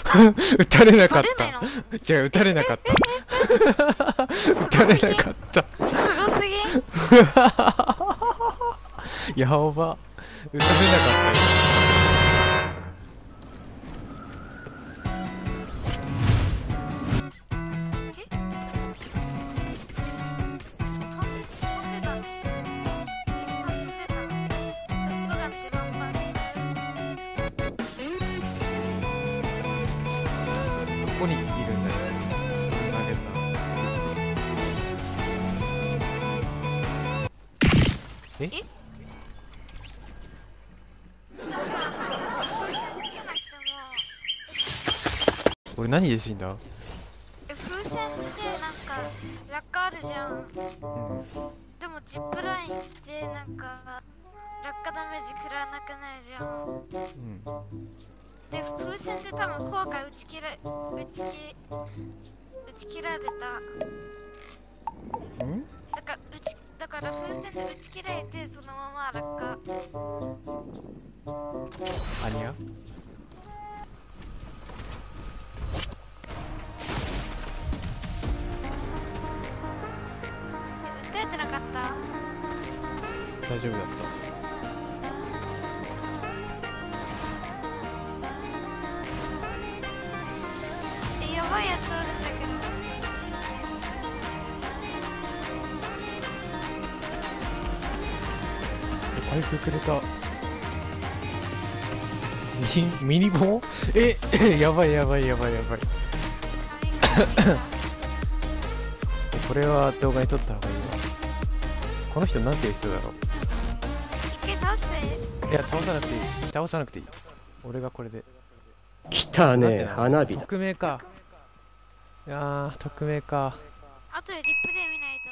撃たれなかっ出ないの？ た。違う、撃たれなかった。撃たれなかった。 すごすぎん。 やば。撃たれなかったよ。ここにいるんだよ。投げた。え？俺何で死んだ？ 風船ってなんか落下あるじゃん。 うん。 でもジップラインってなんか落下ダメージ食らわなくないじゃん。 うん。 で、風船って多分効果打ち切られた。 ん？ だから風船で打ち切られてそのまま落下。 アニヤ？ 打たれてなかった？ 大丈夫だった。 やばいやつおるんだけど。 パイプくれた。ミニボン？やばい。これは動画に撮った方がいいわ。この人なんていう人だろう。 一回倒して。 いや、倒さなくていい。俺がこれで。 来たね、花火だ。 匿名か。いやー、匿名か。 あとでリプレイ見ないと。